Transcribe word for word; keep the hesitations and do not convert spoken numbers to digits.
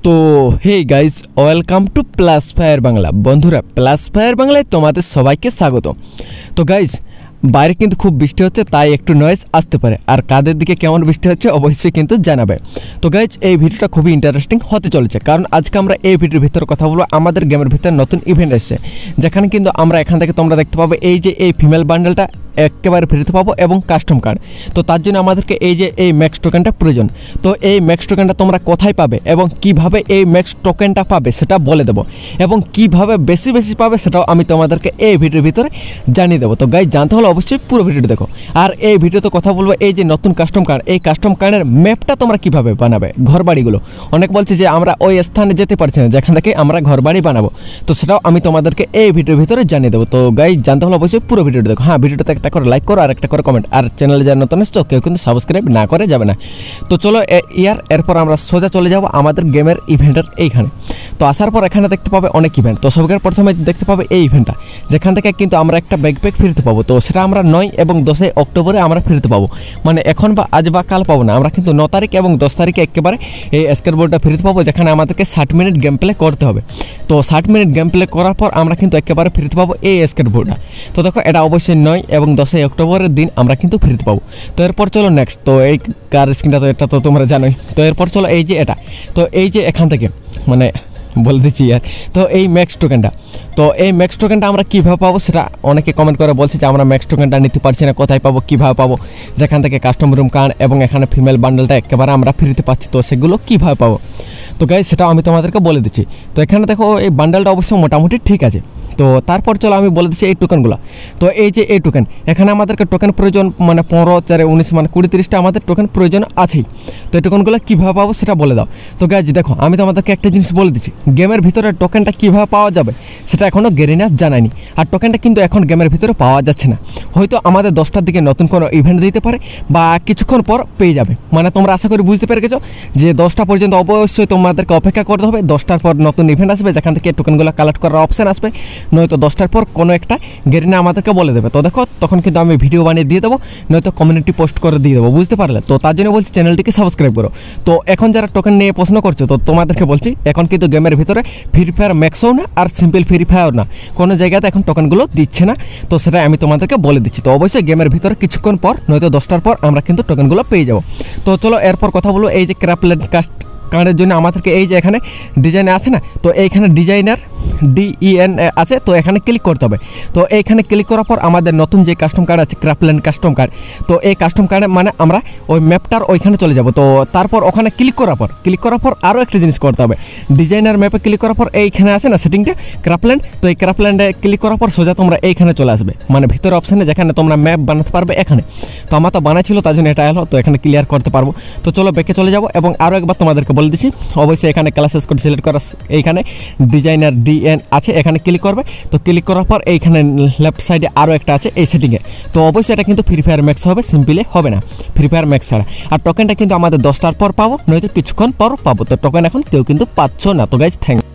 তো hey guys, welcome to plus fire Bangla. বন্ধুরা, plus fire বাংলায় তোমাদের সবাইকে স্বাগত। তো গাইস, বাইরে কিন্তু খুব বৃষ্টি হচ্ছে, তাই একটু নয়েজ আসতে পারে। আর কাদের দিকে কেমন বৃষ্টি হচ্ছে অবশ্যই কিন্তু জানাবে। তো গাইস, এই ভিডিওটা খুবই ইন্টারেস্টিং হতে চলেছে, কারণ আজকে আমরা এই ভিডিওর ভিতরে কথা বলবো আমাদের গেমের ভিতরে নতুন ইভেন্ট এসেছে, যেখানে কিন্তু আমরা এখান থেকে তোমরা দেখতে পাবে এই যে এই ফিমেল বান্ডেলটা একেবারে ফ্রিতে পাবো এবং কাস্টম কার্ড। তো তার জন্য আমাদেরকে এই যে এই ম্যাক্স টোকেনটা প্রয়োজন। তো এই ম্যাক্স টোকেনটা তোমরা কোথায় পাবে এবং কিভাবে এই ম্যাক্স টোকেনটা পাবে সেটা বলে দেবো, এবং কিভাবে বেশি বেশি পাবে সেটাও আমি তোমাদেরকে এই ভিডিওর ভিতরে জানিয়ে দেবো। তো গাইস, জানতে হলে অবশ্যই পুরো ভিডিওটা দেখো। আর এই ভিডিওতে কথা বলবো এই যে নতুন কাস্টম কার্ড, এই কাস্টম কার্ডের ম্যাপটা তোমরা কিভাবে বানাবে, ঘরবাড়িগুলো। অনেক বলছে যে আমরা ওই স্থানে যেতে পারছি না যেখান থেকে আমরা ঘরবাড়ি বানাবো, তো সেটাও আমি তোমাদেরকে এই ভিডিওর ভিতরে জানিয়ে দেবো। তো গাইস, জানতে হলে অবশ্যই পুরো ভিডিওটা দেখো। হ্যাঁ, ভিডিওটাতে একটা করে লাইক করো আর একটা করে কমেন্ট, আর চ্যানেলে যারা নতুন এসছো কেউ কিন্তু সাবস্ক্রাইব না করে যাবে না। তো চলো ইয়ার এরপর আমরা সোজা চলে যাব আমাদের গেমের ইভেন্টের এইখানে। তো আসার পর এখানে দেখতে পাবে অনেক ইভেন্ট। তো সবচেয়ে প্রথমে দেখতে পাবে এই ইভেন্টটা, যেখান থেকে কিন্তু আমরা একটা ব্যাকপ্যাক ফিরতে পাবো। তো সেটা আমরা নয় এবং দশই অক্টোবরে আমরা ফিরতে পাবো, মানে এখন বা আজ বা কাল পাবো না, আমরা কিন্তু ন তারিখ এবং দশ তারিখে একেবারে এই স্কেটবোর্ডটা ফিরতে পাবো, যেখানে আমাদেরকে ষাট মিনিট গেম প্লে করতে হবে। তো ষাট মিনিট গেম প্লে করার পর আমরা কিন্তু একেবারে ফিরতে পাবো এই স্কেটবোর্ডটা। তো দেখো, এটা অবশ্যই নয় এবং দশই অক্টোবরের দিন আমরা কিন্তু ফিরতে পাবো। তো এরপর চলো নেক্সট। তো এই কার স্ক্রিনটা তো এটা তো তোমরা জানোই। তো এরপর চলো এই যে এটা, তো এই যে এখান থেকে মানে বলে দিচ্ছি আর, তো এই ম্যাক্স টোকেনটা, তো এই ম্যাক্স টোকেনটা আমরা কীভাবে পাবো সেটা অনেকে কমেন্ট করে বলছে যে আমরা ম্যাক্স টোকেনটা নিতে পারছি না, কোথায় পাবো, কীভাবে পাবো, যেখান থেকে কাস্টম রুম কার্ড এবং এখানে ফিমেল বান্ডেলটা একেবারে আমরা ফ্রিতে পাচ্ছি, তো সেগুলো কীভাবে পাবো। তো গাইস, সেটাও আমি তোমাদেরকে বলে দিচ্ছি। তো এখানে দেখো এই বান্ডেলটা অবশ্যই মোটামুটি ঠিক আছে। তো তারপর চলো আমি বলে দিচ্ছি এই টোকেনগুলো। তো এই যে এই টোকেন, এখানে আমাদেরকে টোকেন প্রয়োজন মানে পনেরো চারে উনিশ মানে কুড়ি তিরিশটা আমাদের টোকেন প্রয়োজন আছেই। তো এই টোকেনগুলো কীভাবে পাবো সেটা বলে দাও। তো গাইস দেখো, আমি তোমাদেরকে একটা জিনিস বলে দিচ্ছি, গেমের ভিতরে টোকেনটা কীভাবে পাওয়া যাবে সেটা এখনও গেরিনা জানায়নি। আর টোকেনটা কিন্তু এখন গেমের ভিতরে পাওয়া যাচ্ছে না, হয়তো আমাদের দশটার দিকে নতুন কোনো ইভেন্ট দিতে পারে বা কিছুক্ষণ পর পেয়ে যাবে। মানে তোমরা আশা করি বুঝতে পেরে গেছো যে দশটা পর্যন্ত অবশ্যই তোমাদেরকে অপেক্ষা করতে হবে। দশটার পর নতুন ইভেন্ট আসবে, যেখান থেকে টোকেনগুলো কালেক্ট করার অপশান আসবে, নয়তো দশটার পর কোনো একটা গেরিনা আমাদেরকে বলে দেবে। তো দেখো, তখন কিন্তু আমি ভিডিও বানিয়ে দিয়ে দেবো, নয়তো কমিউনিটি পোস্ট করে দিয়ে দেবো, বুঝতে পারলে? তো তার জন্য বলছি চ্যানেলটিকে সাবস্ক্রাইব করো। তো এখন যারা টোকেন নিয়ে প্রশ্ন করছো, তো তোমাদেরকে বলছি এখন কিন্তু গেমের ভিতরে ফ্রি ফায়ার ম্যাক্সও না আর সিম্পল ফ্রি ফায়ার না, কোনো জায়গাতে এখন টোকেনগুলো দিচ্ছে না। তো সেটা আমি তোমাদেরকে বলে দিচ্ছি। তো অবশ্যই গেমের ভিতরে কিছুক্ষণ পর নয়তো দশটার পর আমরা কিন্তু টোকেনগুলো পেয়ে যাবো। তো চলো এরপর কথা বলবো এই যে ক্রাফটল্যান্ড কাস্ট কার্ডের জন্য আমাদেরকে এই যে এখানে ডিজাইন আছে না, তো এইখানে ডিজাইনার ডিইএন আছে, তো এখানে ক্লিক করতে হবে। তো এইখানে ক্লিক করার পর আমাদের নতুন যে কাস্টম কার্ড আছে ক্রাফটল্যান্ড কাস্টম কার্ড, তো এই কাস্টম কার্ডে মানে আমরা ওই ম্যাপটার ওইখানে চলে যাব। তো তারপর ওখানে ক্লিক করার পর ক্লিক করার পর আরও একটা জিনিস করতে হবে, ডিজাইনার ম্যাপে ক্লিক করার পর এইখানে আছে না সেটিংটা ক্রাফটল্যান্ড, তো এই ক্রাফটল্যান্ডে ক্লিক করার পর সোজা তোমরা এইখানে চলে আসবে, মানে ভিতরে অপশানে যেখানে তোমরা ম্যাপ বানাতে পারবে এখানে। তো আমার তো বানাইছিল তার জন্য এটা এলো, তো এখানে ক্লিয়ার করতে পারবো। তো চলো ব্যাকে চলে যাব এবং আরও একবার তোমাদেরকে বলে দিচ্ছি, অবশ্যই এখানে ক্লাসেস কোড সিলেক্ট করা, এইখানে ডিজাইনার ডিএন আছে, এখানে ক্লিক করবে। তো ক্লিক করার পর এইখানে লেফট সাইডে আরও একটা আছে এই সেটিংয়ে। তো অবশ্যই এটা কিন্তু ফ্রি ফায়ার ম্যাক্স হবে, সিম্পলে হবে না, ফ্রি ফায়ার ম্যাক্স ছাড়া। আর টোকেনটা কিন্তু আমাদের দশটার পর পাবো, নয়তো কিছুক্ষণ পর পাবো। তো টোকেন এখন কেউ কিন্তু পাচ্ছ না। তো গাইজ, থ্যাংক